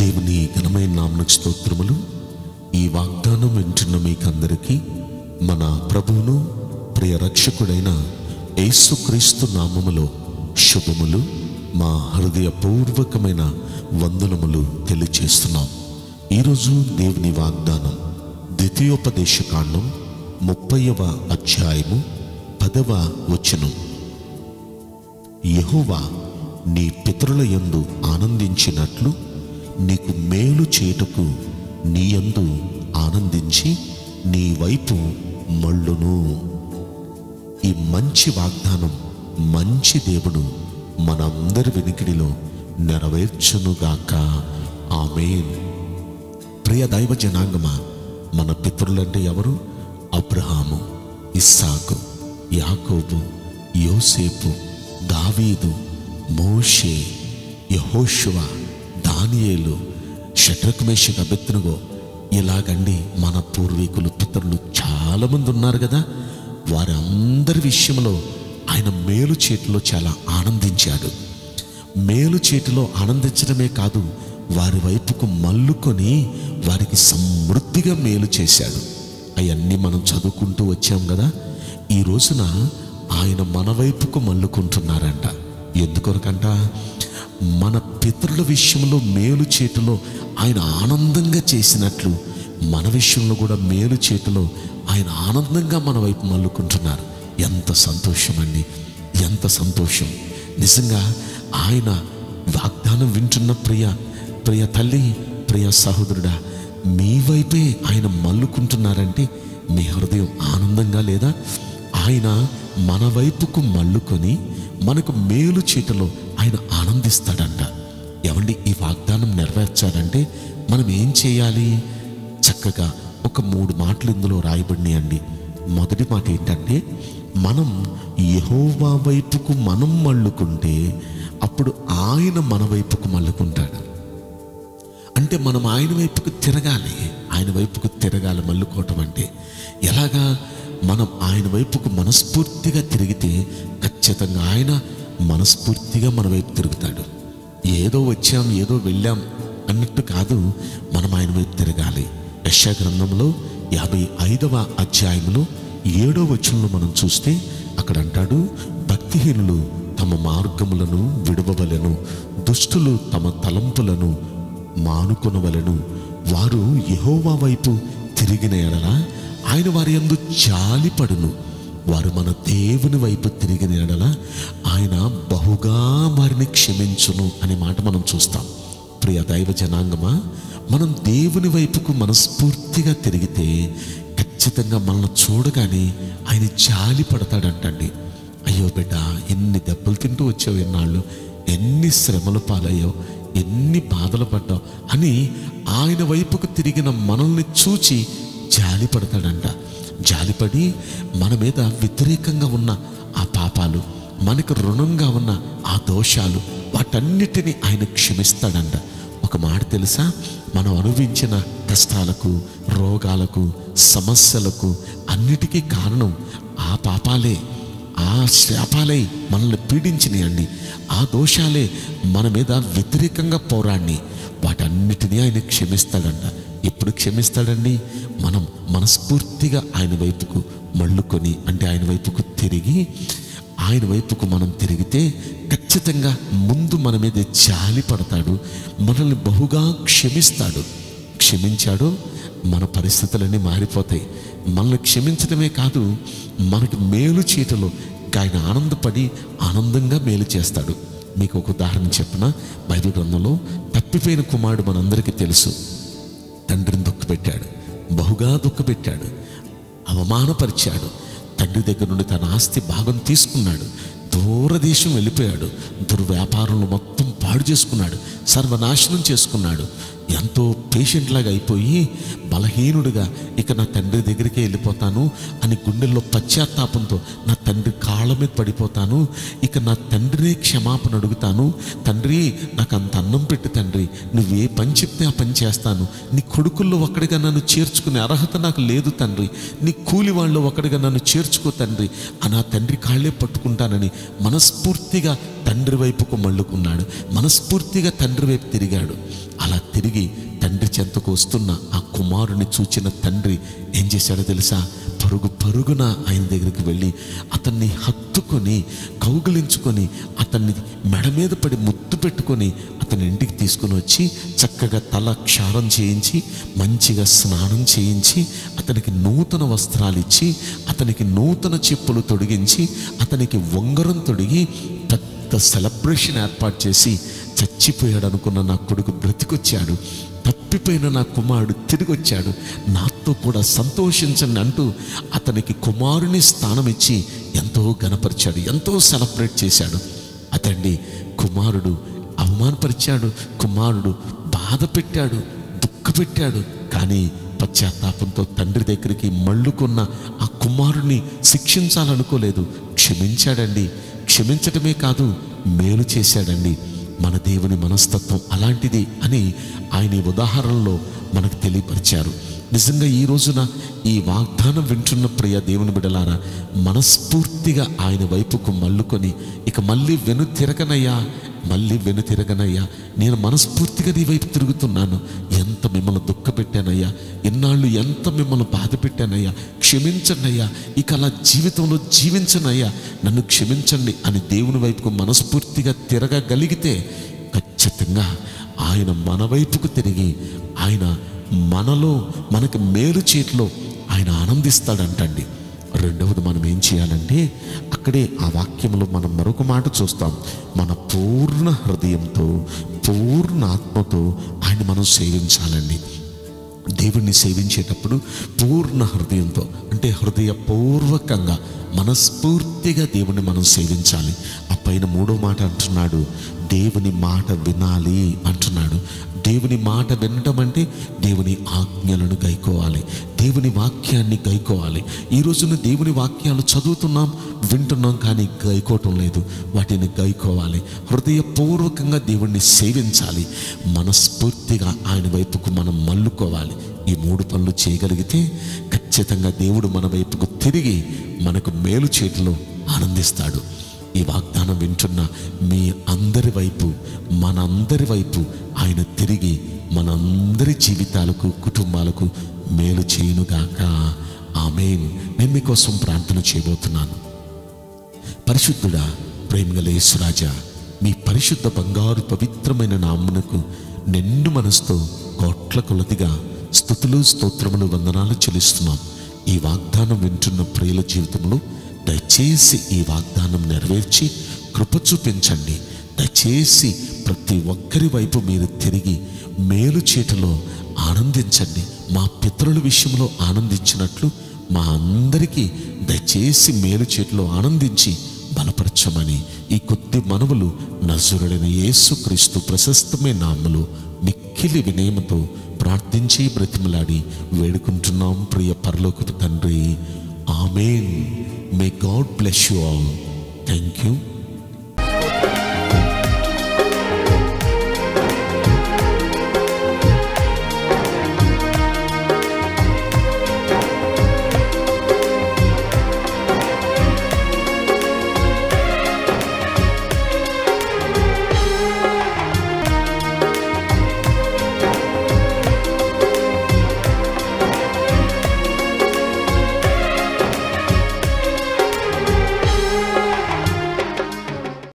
దేవుని ఘనమైన నామమునకు స్తోత్రములు. ఈ వాగ్దానం వింటున్న మీకందరికీ మన ప్రభువును ప్రియ రక్షకుడైన యేసుక్రీస్తు నామములో శుభములు, మా హృదయపూర్వకమైన వందనములు తెలియజేస్తున్నాం. ఈరోజు దేవుని వాగ్దానం ద్వితీయోపదేశకాండం 30వ అధ్యాయము 10వ వచనం. యెహోవా నీ పితరుల యందు ఆనందించినట్లు నీకు మేలు చేయుటకు నీ యందు ఆనందించి నీ వైపు మళ్ళును. ఈ మంచి వాగ్దానం మంచి దేవుడు మనందరి వెనుకడిలో నెరవేర్చునుగాక. ఆమేన్. ప్రియ దైవ జనాంగమా, మన పితరులంటే ఎవరు? అబ్రహాము, ఇస్సాకు, యాకోబు, యోసేపు, దావీదు, మోషే, యెహోషువ, దానియేలు, షడ్రక్ మేషక్ అబేద్నెగో, ఇలాగండి మన పూర్వీకులు పితరులు చాలామంది ఉన్నారు కదా. వారందరి విషయంలో ఆయన మేలు చేతిలో చాలా ఆనందించాడు. మేలు చేతిలో ఆనందించడమే కాదు, వారి వైపుకు మల్లుకొని వారికి సమృద్ధిగా మేలు చేశాడు. అవన్నీ మనం చదువుకుంటూ వచ్చాం కదా. ఈ రోజున ఆయన మన వైపుకు మల్లుకుంటున్నారంట. ఎందుకొరకంట? మన పితరుల విషయంలో మేలు చేతిలో ఆయన ఆనందంగా చేసినట్లు మన విషయంలో కూడా మేలు చేతిలో ఆయన ఆనందంగా మన వైపు మల్లుకుంటున్నారు. ఎంత సంతోషం అండి, ఎంత సంతోషం. నిజంగా ఆయన వాగ్దానం వింటున్న ప్రియ తల్లి, ప్రియ సహోదరుడా, మీ వైపే ఆయన మల్లుకుంటున్నారంటే మీ హృదయం ఆనందంగా లేదా? ఆయన మన వైపుకు మల్లుకొని మనకు మేలు చేతిలో ఆయన ఆనందిస్తాడంట. ఏమండి, ఈ వాగ్దానం నెరవేర్చాలంటే మనం ఏం చేయాలి? చక్కగా ఒక 3 మాటలు ఇందులో రాయబడినాయండి. మొదటి మాట ఏంటంటే, మనం యెహోవా వైపుకు మనం మళ్ళుకుంటే అప్పుడు ఆయన మన వైపుకు మళ్ళుకుంటాడు. అంటే మనం ఆయన వైపుకు తిరగాలి. ఆయన వైపుకు తిరగాలి. మళ్ళుకోవటం అంటే ఎలాగా? మనం ఆయన వైపుకు మనస్ఫూర్తిగా తిరిగితే ఖచ్చితంగా ఆయన మనస్ఫూర్తిగా మన వైపు తిరుగుతాడు. ఏదో వచ్చాం, ఏదో వెళ్ళాం అన్నట్టు కాదు, మనం ఆయన వైపు తిరగాలి. యెషయా గ్రంథంలో 55వ అధ్యాయంలో 7వ వచనంలో మనం చూస్తే అక్కడ అంటాడు, భక్తిహీనులు తమ మార్గములను విడువవలెను, దుష్టులు తమ తలంపులను మానుకొనవలెను. వారు యెహోవా వైపు తిరిగిన ఎడల ఆయన వారి యందు జాలిపడును. వారు మన దేవుని వైపు తిరిగిన ఎడల ఆయన బహుగా వారిని క్షమించును అనే మాట మనం చూస్తాం. ప్రియ దైవ జనాంగమా, మనం దేవుని వైపుకు మనస్ఫూర్తిగా తిరిగితే ఖచ్చితంగా మనల్ని చూడగానే ఆయన జాలి పడతాడంటండి. అయ్యో బిడ్డ, ఎన్ని దెబ్బలు తింటూ వచ్చావు, ఎన్నాళ్ళు ఎన్ని శ్రమలు పాలయ్యావు, ఎన్ని బాధలు పడ్డావు అని ఆయన వైపుకు తిరిగిన మనల్ని చూచి జాలి పడతాడంట. జాలిపడి మన మీద వ్యతిరేకంగా ఉన్న ఆ పాపాలు, మనకు రుణంగా ఉన్న ఆ దోషాలు, వాటన్నిటినీ ఆయన క్షమిస్తాడంట. ఒక మాట తెలుసా? మనం అనుభవించిన కష్టాలకు, రోగాలకు, సమస్యలకు అన్నిటికీ కారణం ఆ పాపాలే, ఆ శాపాలే మనల్ని పీడించినాయండి. ఆ దోషాలే మన మీద వ్యతిరేకంగా పోరాడిని. వాటన్నిటినీ ఆయన క్షమిస్తాడంట. ఎప్పుడు క్షమిస్తాడండి? మనం మనస్ఫూర్తిగా ఆయన వైపుకు మళ్ళుకొని, అంటే ఆయన వైపుకు తిరిగి, ఆయన వైపుకు మనం తిరిగితే ఖచ్చితంగా ముందు మన మీద జాలి పడతాడు, మనల్ని బహుగా క్షమిస్తాడు. క్షమించాడు, మన పరిస్థితులన్నీ మారిపోతాయి. మనల్ని క్షమించడమే కాదు, మనకి మేలు చేయటంలో ఆయన ఆనందపడి ఆనందంగా మేలు చేస్తాడు. మీకు ఒక ఉదాహరణ చెప్పిన, బైబిల్ గ్రంథంలో తప్పిపోయిన కుమారుడు మనందరికీ తెలుసు. తండ్రిని దుఃఖపెట్టాడు, బహుగా దుఃఖపెట్టాడు, అవమానపరిచాడు. తండ్రి దగ్గర నుండి తన ఆస్తి భాగం తీసుకున్నాడు, దూరదేశం వెళ్ళిపోయాడు, దుర్వ్యాపారంలో మొత్తం పాడు చేసుకున్నాడు, సర్వనాశనం చేసుకున్నాడు. ఎంతో పేషెంట్ లాగా అయిపోయి బలహీనుడిగా ఇక నా తండ్రి దగ్గరికే వెళ్ళిపోతాను అని గుండెల్లో పశ్చాత్తాపంతో నా తండ్రి కాళ్ళ మీద పడిపోతాను, ఇక నా తండ్రినే క్షమాపణ అడుగుతాను. తండ్రి, నాకు అంత అన్నం పెట్టి తండ్రి, నువ్వు ఏ పని చెప్తే ఆ పని చేస్తాను. నీ కొడుకుల్లో ఒక్కడిగా నన్ను చేర్చుకునే అర్హత నాకు లేదు తండ్రి, నీ కూలి వాళ్ళు ఒక్కడిగా నన్ను చేర్చుకో తండ్రి అని ఆ తండ్రి కాళ్ళే పట్టుకుంటానని మనస్ఫూర్తిగా తండ్రి వైపుకు మళ్ళుకున్నాడు. మనస్ఫూర్తిగా తండ్రి వైపు తిరిగాడు. అలా తిరిగి తిరిగి తండ్రి చెంతకు వస్తున్న ఆ కుమారుని చూచిన తండ్రి ఏం చేశాడో తెలుసా? పరుగున ఆయన దగ్గరికి వెళ్ళి అతన్ని హత్తుకొని కౌగిలించుకొని అతన్ని మెడ మీద పడి ముద్దు పెట్టుకొని అతని ఇంటికి తీసుకుని వచ్చి చక్కగా తల క్షారం చేయించి మంచిగా స్నానం చేయించి అతనికి నూతన వస్త్రాలు ఇచ్చి అతనికి నూతన చెప్పులు తొడిగించి అతనికి ఉంగరం తొడిగి పెద్ద సెలబ్రేషన్ ఏర్పాటు చేసి, చచ్చిపోయాడు అనుకున్న నా కొడుకు బ్రతికొచ్చాడు, తప్పిపోయిన నా కుమారుడు తిరిగి వచ్చాడు, నాతో కూడా సంతోషించండి అంటూ అతనికి కుమారుని స్థానం ఇచ్చి ఎంతో ఘనపరిచాడు, ఎంతో సెలబ్రేట్ చేశాడు. అతండి కుమారుడు అవమానపరిచాడు, కుమారుడు బాధ పెట్టాడు, దుఃఖపెట్టాడు. కానీ పశ్చాత్తాపంతో తండ్రి దగ్గరికి మళ్ళుకున్న ఆ కుమారుని శిక్షించాలనుకోలేదు, క్షమించాడండి. క్షమించటమే కాదు, మేలు చేశాడండి. మన దేవుని మనస్తత్వం అలాంటిది అని ఆయన ఉదాహరణలో మనకు తెలియపరిచారు. నిజంగా ఈ రోజున ఈ వాగ్దానం వింటున్న ప్రియ దేవుని బిడ్డలారా, మనస్ఫూర్తిగా ఆయన వైపుకు మళ్ళుకొని ఇక మళ్ళీ వెనుతిరగనయ్యా, నేను మనస్ఫూర్తిగా నీ వైపు తిరుగుతున్నాను. ఎంత మిమ్మల్ని దుఃఖపెట్టానయ్యా, ఇన్నాళ్ళు ఎంత మిమ్మల్ని బాధ పెట్టానయ్యా, క్షమించండి అయ్యా, ఇక అలా జీవితంలో జీవించనయ్యా, నన్ను క్షమించండి అని దేవుని వైపుకు మనస్ఫూర్తిగా తిరగగలిగితే ఖచ్చితంగా ఆయన మన వైపుకు తిరిగి ఆయన మనకు మేలు చేతిలో ఆయన ఆనందిస్తాడంటండి. రెండవది మనం ఏం చేయాలంటే, అక్కడే ఆ వాక్యంలో మనం మరొక మాట చూస్తాం. మన పూర్ణ హృదయంతో పూర్ణ ఆత్మతో ఆయన మనం సేవించాలండి. దేవుణ్ణి సేవించేటప్పుడు పూర్ణ హృదయంతో అంటే హృదయపూర్వకంగా మనస్ఫూర్తిగా దేవుణ్ణి మనం సేవించాలి. ఆ పైన మూడో మాట అంటున్నాడు, దేవుని మాట వినాలి అంటున్నాడు. దేవుని మాట వినడం అంటే దేవుని ఆజ్ఞలను గైకోవాలి, దేవుని వాక్యాన్ని గైకోవాలి. ఈ రోజున దేవుని వాక్యాలు చదువుతున్నాం, వింటున్నాం, కానీ గైకోవటం లేదు. వాటిని గైకోవాలి, హృదయపూర్వకంగా దేవుణ్ణి సేవించాలి, మనస్ఫూర్తిగా ఆయన వైపుకు మనం మళ్ళుకోవాలి. ఈ మూడు పనులు చేయగలిగితే ఖచ్చితంగా దేవుడు మన వైపుకు తిరిగి మనకు మేలు చేతిలో ఆనందిస్తాడు. ఈ వాగ్దానం వింటున్న మీ అందరి వైపు, మనందరి వైపు ఆయన తిరిగి మనందరి జీవితాలకు, కుటుంబాలకు మేలు చేయునుగాక. ఆమేన్. నేను మీకోసం ప్రార్థన చేయబోతున్నాను. పరిశుద్ధుడా, ప్రేమగల యేసురాజా, మీ పరిశుద్ధ బంగారు పవిత్రమైన నామమునకు నిండు మనసుతో కోట్ల కొలదిగా స్తుతులు, స్తోత్రములు, వందనాలు చెల్లిస్తున్నాం. ఈ వాగ్దానం వింటున్న ప్రియుల జీవితంలో దయచేసి ఈ వాగ్దానం నెరవేర్చి కృప చూపించండి. దయచేసి ప్రతి ఒక్కరి వైపు మీరు తిరిగి మేలు చేతిలో ఆనందించండి. మా పితరుల విషయంలో ఆనందించినట్లు మా అందరికీ దయచేసి మేలు చేతిలో ఆనందించి బలపరచమని ఈ కొద్ది మనవులు నజరుడైన యేసుక్రీస్తు ప్రశస్తమైన నామములో మిక్కిలి వినయముతో ప్రార్థించి బ్రతిమలాడి వేడుకుంటున్నాం ప్రియ పరలోకపు తండ్రి. ఆమేన్. May God bless you all. Thank you.